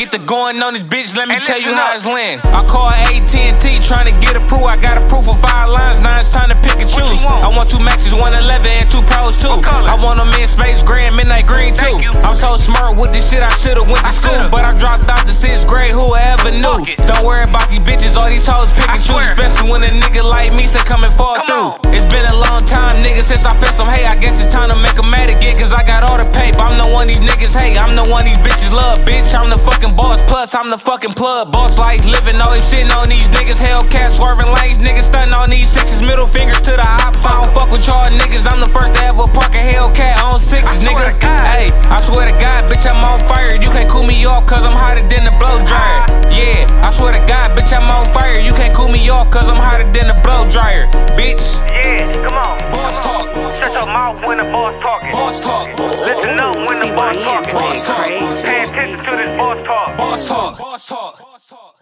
get the going on this bitch, let me tell you how it's land. I call AT&T trying to get approved. I got approved for 5 lines, now it's time to pick and choose. I want 2 Maxes, 111 and 2 Pros too. I want them in space gray and midnight green too. I'm so smart with this shit, I should've went to school, but I dropped out the 6th grade, whoever knew. Don't worry about these bitches, all these hoes pick and choose, especially when a nigga like me say come and fall through. It's been a long time, nigga, since I felt some hate. I guess it's time to make 'em mad again, cause I got all the paper. I'm the one these niggas hate, I'm the one these bitches love, bitch. I'm the fucking boss, plus I'm the fucking plug. Boss life living, always shitting on these niggas. Hellcat swerving lanes, niggas stunting on these 6s. Middle fingers to the ops. I don't fuck with y'all niggas. I'm the first to ever park a Hellcat on 6s, nigga. Hey, I swear to God, bitch, I'm on fire. You can't cool me off, cause I'm hotter than the blow dryer. Yeah, I swear to God, bitch, I'm on fire. You can't cool me off, cause I'm hotter than the blow dryer, bitch. Yeah, come on. Boss talk. Shut your mouth when the boss talking. Boss talk. Listen up when the boss talking. Boss talk. Pay attention to this boss talk. Boss talk. Boss talk. Boss talk.